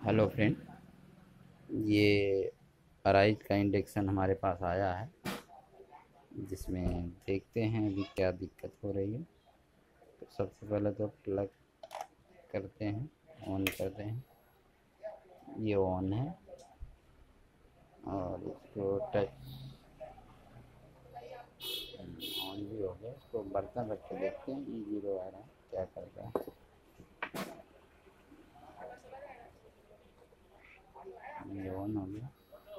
Hello friend, ये Arise का induction हमारे पास आया है, जिसमें देखते हैं अभी क्या दिक्कत हो रही है। तो सबसे पहले तो प्लग करते हैं, ऑन करते हैं। ये ऑन है और इसको टच ऑन भी हो गया। इसको बर्तन रख के देखते हैं ये जीरो आ रहा है, क्या करता है। ये ऑन हो गया।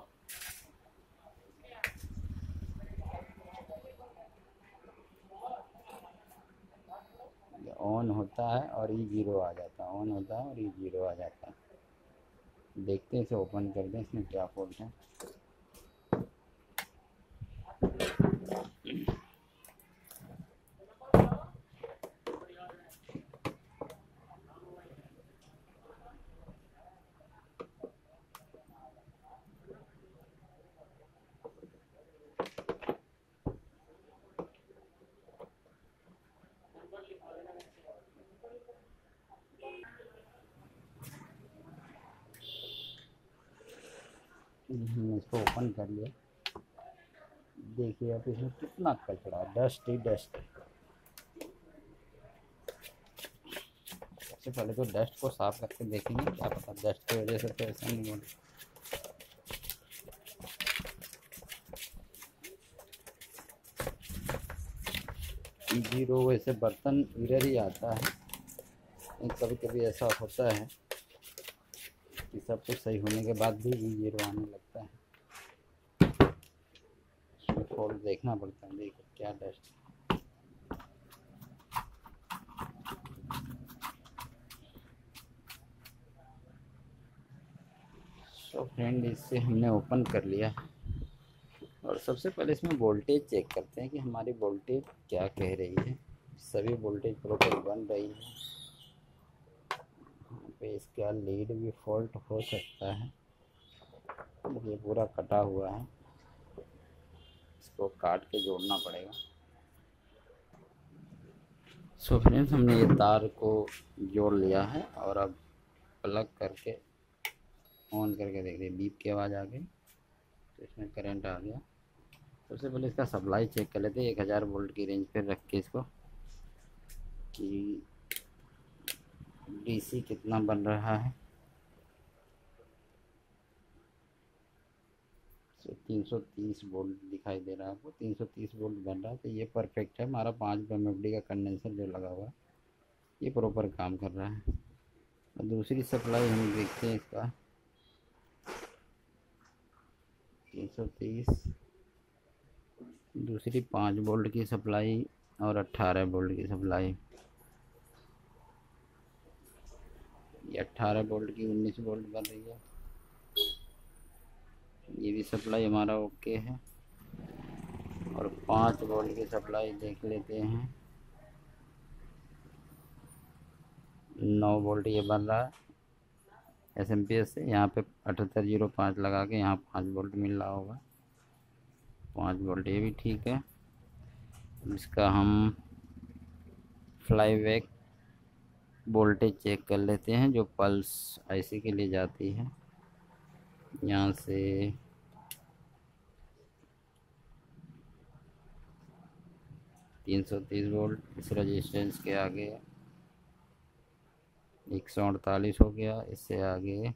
ये ऑन होता है और ये जीरो आ जाता है, ऑन होता है और ये जीरो आ जाता है। देखते हैं, इसे ओपन कर दें, इसमें क्या फॉल्ट है। हमने इसको ओपन कर लिया। देखिए अब इसमें कितना कचरा, डस्ट ही डस्ट है। सबसे पहले तो डस्ट को साफ करके देखेंगे, क्या पता डस्ट की वजह से तो ऐसा नहीं हो। जीरो वैसे बर्तन इधर ही आता है, लेकिन कभी कभी ऐसा होता है कि सब कुछ सही होने के बाद भी जीरो आने लगता है। इसमें फॉल्ट देखना पड़ता है। देखिए क्या डस्ट। तो फ्रेंड, इससे हमने ओपन कर लिया और सबसे पहले इसमें वोल्टेज चेक करते हैं कि हमारी वोल्टेज क्या कह रही है। सभी वोल्टेज प्रॉपर बन रही है। यहाँ पे इसका लीड भी फॉल्ट हो सकता है। ये पूरा कटा हुआ है, इसको काट के जोड़ना पड़ेगा। सो फ्रेंड्स, हमने ये तार को जोड़ लिया है और अब प्लग करके ऑन करके देखिए, बीप की आवाज़ आ गई तो इसमें करंट आ गया। सबसे पहले इसका सप्लाई चेक कर लेते हैं 1000 वोल्ट की रेंज पर रख के इसको, कि डीसी कितना बन रहा है। तो 330 वोल्ट दिखाई दे रहा है आपको, 330 वोल्ट बन रहा है। तो ये परफेक्ट है। हमारा 5 एमएफडी का कंडेंसर जो लगा हुआ है ये प्रॉपर काम कर रहा है। और दूसरी सप्लाई हम देखते हैं इसका, 330, दूसरी 5 वोल्ट की सप्लाई और 18 वोल्ट की सप्लाई। ये 18 वोल्ट की 19 वोल्ट बन रही है। ये भी सप्लाई हमारा ओके है। और 5 वोल्ट की सप्लाई देख लेते हैं, 9 वोल्ट ये बन रहा है एसएमपीएस से। यहाँ पे 7805 लगा के यहाँ 5 वोल्ट मिल रहा होगा। 5 वोल्ट ये भी ठीक है। इसका हम फ्लाईबैक वोल्टेज चेक कर लेते हैं, जो पल्स आईसी के लिए जाती है। यहाँ से 330 वोल्ट इस रजिस्टेंस के आगे, 148 हो गया। इससे आगे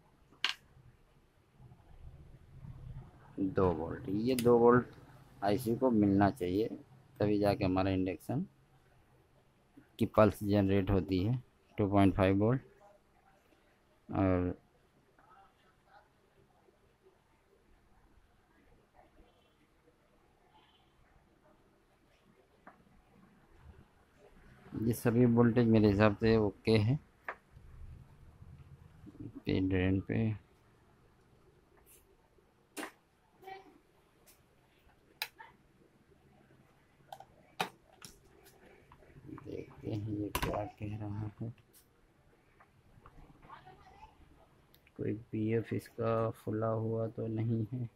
2 वोल्ट। ये 2 वोल्ट आईसी को मिलना चाहिए, तभी जाके हमारा इंडक्शन की पल्स जनरेट होती है। 2.5 वोल्ट। और ये सभी वोल्टेज मेरे हिसाब से ओके है। पे ड्रेन पे देखते हैं ये क्या कह रहा है। कोई पीएफ इसका फुला हुआ तो नहीं है।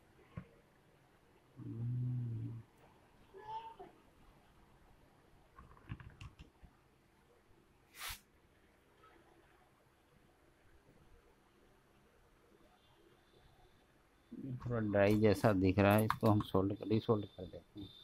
थोड़ा ड्राई जैसा दिख रहा है, इसको हम रीसोल्ड कर देते हैं।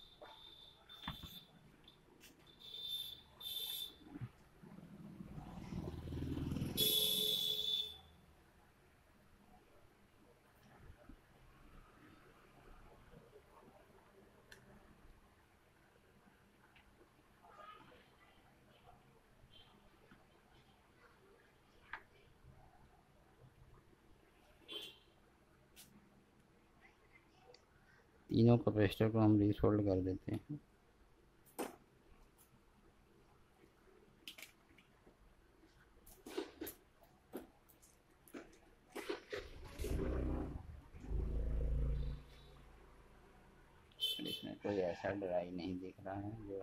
तीनों कैपेसिटर को हम रीसोल्ड कर देते हैं। इसमें कोई ऐसा ड्राई नहीं दिख रहा है जो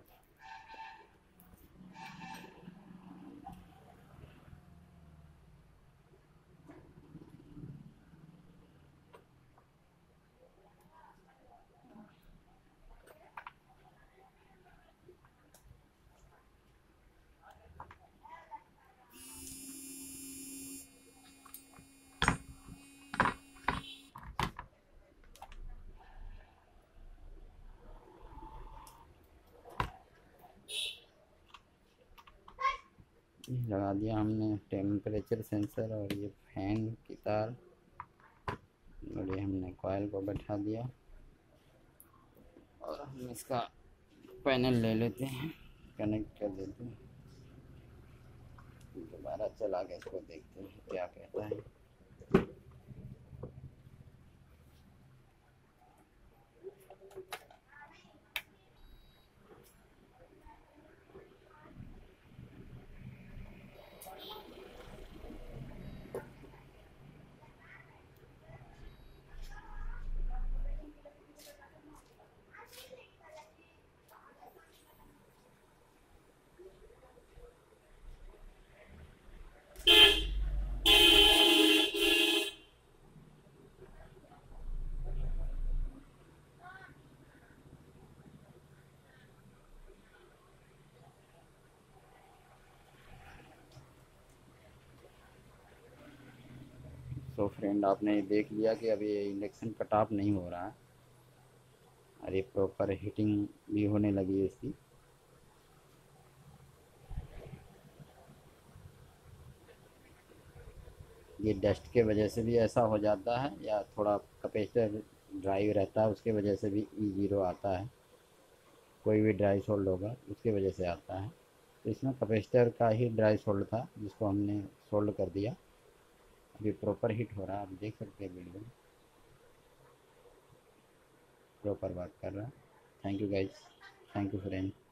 लगा दिया हमने टेम्परेचर सेंसर और ये फैन की तार, और ये हमने कॉइल को बैठा दिया और हम इसका पैनल ले लेते हैं, कनेक्ट कर देते हैं। दोबारा चला के इसको देखते हैं क्या कहता है। तो फ्रेंड, आपने देख लिया कि अभी इंडक्शन कट ऑफ नहीं हो रहा है और ये प्रॉपर हीटिंग भी होने लगी है इसकी। ये डस्ट के वजह से भी ऐसा हो जाता है, या थोड़ा कैपेसिटर ड्राई रहता है उसके वजह से भी E0 आता है। कोई भी ड्राई सोल्ड होगा उसके वजह से आता है। तो इसमें कैपेसिटर का ही ड्राई सोल्ड था जिसको हमने सोल्ड कर दिया। अभी प्रॉपर हीट हो रहा है, आप देख सकते हैं वीडियो में प्रॉपर बात कर रहा है। Thank you guys, thank you friend.